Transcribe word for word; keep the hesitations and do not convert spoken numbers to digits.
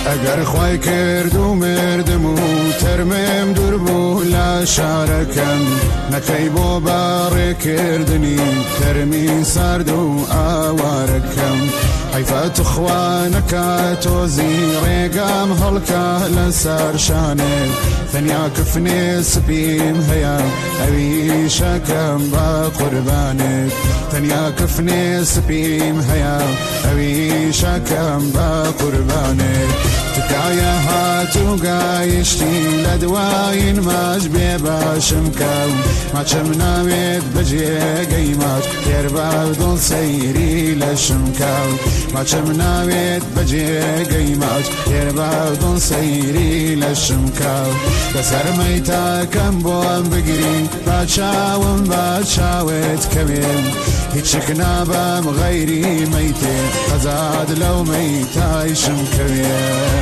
ئەگەر خوای کرد و مردم و تەرمم دوور بوو لە شارەکەم نەکەی بۆ بە ڕێکردنی تەرمی سارد و ئاوارەکەم حەیفە تۆخوا نەکا تۆزی ڕێگام هەڵکە لەسەر شانێ تەنیا کفنێ سپیم هەیە ئەویشەکەم بە قوربانێت تەنیا کفنێ سپیم هەیە ئەویشەکەم بە قوربانێت تکایە هاتوو گایشتی لە دوایین ماچ بێ باشم کەو ماچم ناوێت بەجێگەی ماچ هێربا دڵ سەیری لەشم کەو ماچم ناوێت بەجێگەی ماچ هێربا دڵ سەیری لەشم کەو لەسەر مەیتاکەم بۆم بگری با چاوم با چاوێت کەوێم هیچک نابم غەیری مەیتێ ئەزاد لەو مەیتایشم کەوێ